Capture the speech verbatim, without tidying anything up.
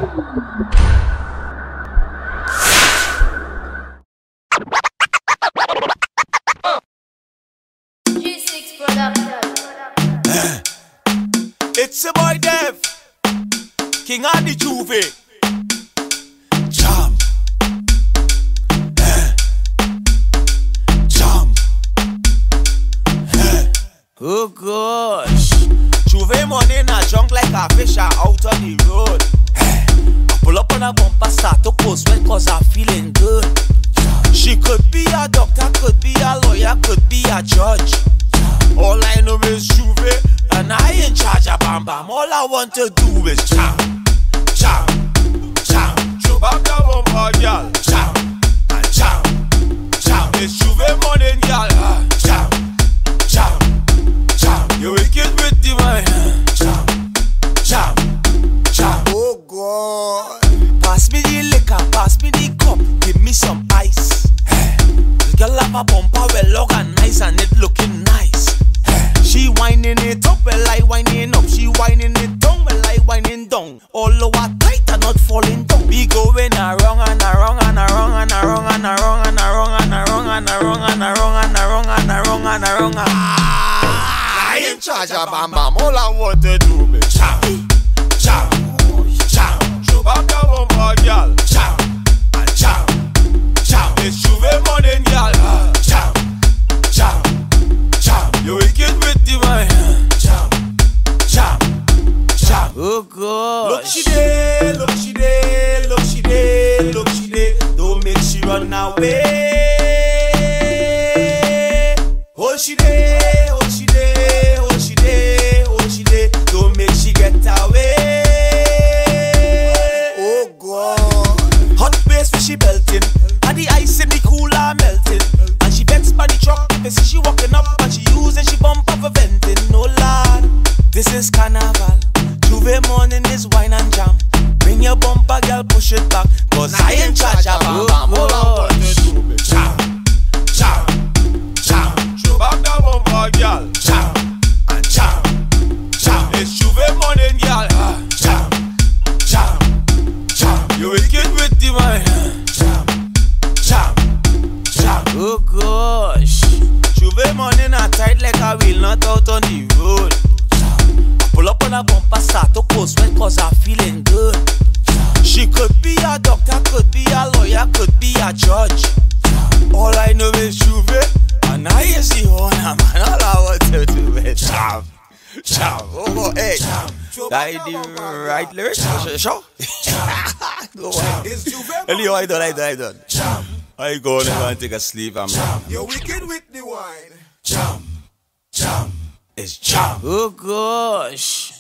G six Production. It's a boy Dev, King of the Juve. Jam, eh. Jam, eh. Oh gosh, Juve money na junk like a fish out on the road. Eh. I pull up on a bumper, start to post well cause I'm feeling good. She could be a doctor, could be a lawyer, could be a judge. All I know is Juve, and I ain't charge of Bam Bam. All I want to do is jam, jam, jam. Show back the bumper, girl. Jam, and jam, jam. It's Juve morning, girl. Jam, jam, jam. You wicked with the mind. Jam, jam, jam. Oh God. Pass me the liquor, pass me the cup. Give me some ice. This girl have a bumper well organized and it looking nice. She whining it up, well I whining up. She whining it down, well I whining down. All over tight and not falling down. We going around and around and around and around and around and around and around and around and around and around and around and around. I ain't charge of Bam Bam. All I want to do is jam, jam, jam. Show back the bumper, girl. Jam, and jam, jam. It's Juve morning, girl. Jam, jam, jam. You wicked with the mind. Jam, jam, jam. Oh God. Look she there, look she there, look she there, look she there. Don't make she run away. Oh she there, oh she there, oh she there, oh she there. Don't make she get away. Oh God. Hot base for she belting, and the ice in the cooler melting. And she bets by the truck, they see she walking up and she using she bump up for venting. No lad, this is carnival. Juve morning is wine and jam. Bring your bumper, girl, push it back, cause I ain't charge of Bam Bam. All I want to do is jam, jam, jam. Show back the bumper, girl. Jam, and jam, jam. It's Juve morning, girl. Jam, jam, jam. You wicked with the mind. Jam, jam, jam. Oh gosh. Juve morning are tight like a wheel not out on the road. Pull up on a bumper, start to post well cause I'm feeling good. She could be a doctor, could be a lawyer, could be a judge. All I know is Juve, and I is the owner, man. All I want to do is jam, jam. Oh, hey, that is the right lyrics. Sure? Go on. Anyway, I done, I done, I done. Jam. I go and go and take a sleep. I'm You're wicked with the wine. Jam, jam. It's jam. Oh gosh.